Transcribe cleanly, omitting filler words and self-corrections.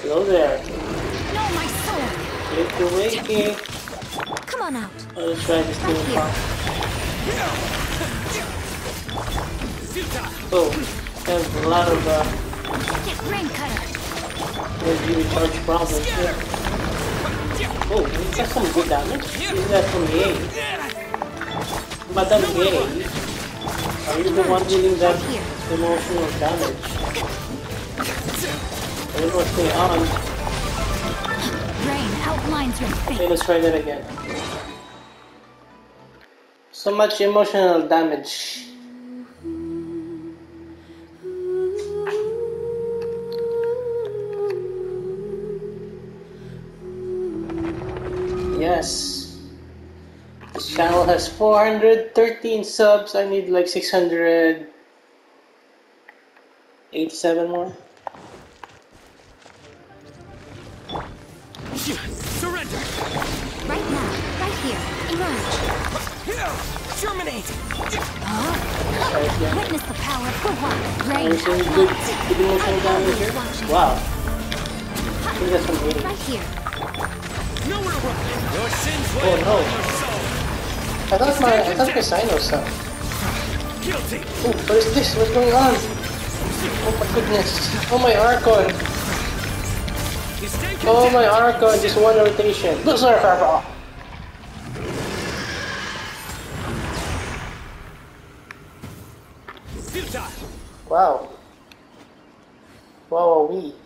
Hello there. No, my sword. Get away. Come on out. Let's try this Right thing. here. Oh, there's a lot of Get rain cutter. energy recharge problems here. Oh, is that some good damage? Is that from Gay? Madam Gay, are you the one dealing that emotional damage? I don't know what's going on. Rain outlines your Okay, fate. let's try that again. So much emotional damage. Yes. This channel has 413 subs. I need like 687 more. Surrender! Right now. Right here. Emerge. Terminate! Right, yeah. Witness the power of the one. Rain Are you seeing good emotional damage here? Wow. I think that's from Gay. Right here. Nowhere to run! Your sins Oh weigh no. upon your soul! I thought my CYNO stuff. Guilty! Oh, what is this? What's going on? Oh my goodness. Oh my Archon. You stay Oh my Archon, just one rotation. Berserker! futile! Wow. Wow, we.